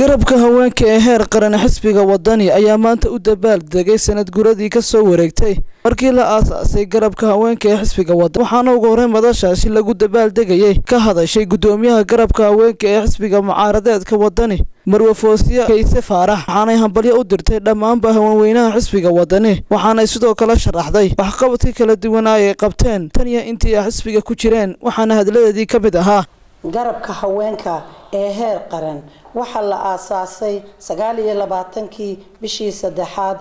garabka haweenka ee heer qaran xisbiga wadani ayaa maanta u dabaaldegay sanad guradii ka soo wareegtay markii la aasaasay garabka haweenka ee xisbiga wadani waxaana ugu horreyn madashaasi lagu dabaaldegayay ka hadashay gudoomiyaha garabka haweenka ee xisbiga mucaaradeedka wadani Marwe Foosiya Kayse Faarax waxaanay hambalyo u dirtay dhammaanba haweenweynaha xisbiga wadani waxaanay sidoo kale sharaxday waxqabadkii kala duwan ay qabteen tan iyo intii ay xisbiga ku jireen waxaana hadaladeedii ka mid ahaa garabka haweenka ee heer qaran waxa la aasaasay 29 bishii saddexaad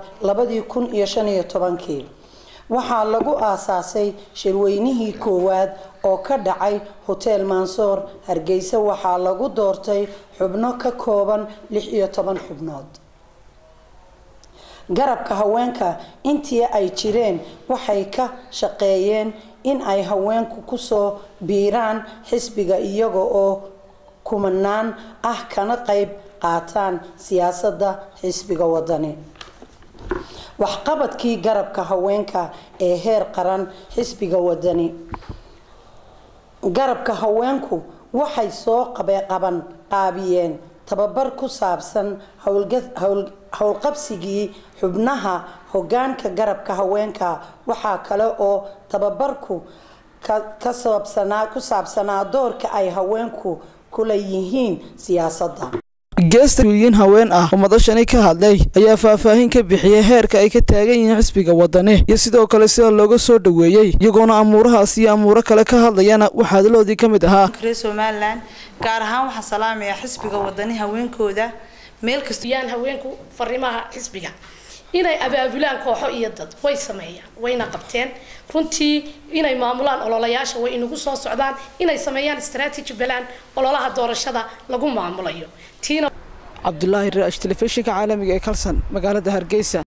2015 waxa lagu aasaasay shirweynihii koowaad oo ka dhacay Hotel Mansour Hargeysa waxa lagu doortay xubno ka kooban 16 xubnood garabka haweenka intii ay jireen waxay ka shaqeeyeen in ay haweenku ku soo biiraan xisbiga iyaga oo kumanaan ah kana qayb qaataan siyaasadda xisbiga wadani waxqabadkii garabka haweenka ee heer qaran xisbiga wadani garabka haweenku waxay soo qaabiyeen tababar ku saabsan hawlqabsigii xubnaha hoggaanka garabka haweenka waxa kale oo tababarku ku saabsanaa doorka ay haweenku ku leeyihiin siyaasadda geestooyin haween ah oo madashani ka hadlay ayaa faahfaahin ka bixiyay heerka ay ka taagan yihiin xisbiga wadani iyo sidoo kale sida looga soo dhaweeyay iyagoona amuurahaas iyo amuuro kale ka hadlayana waxa hadaloodii ka mid ahaa Somaliland gaar ahaan waxa salaamaya xisbiga wadani haweenkooda meel kasta yaan haweenku fariimaha xisbiga inay abaabulaan kooxo iyo dad way sameeyaan wayna qabteen runtii inay maamulaan ololayaasha way inagu soo socdaan inay sameeyaan strategy plan ololaha doorashada lagu maamulayo Abdullahi Raash telefishinka caalamiga ee Kalsan magaalada Hargeysa.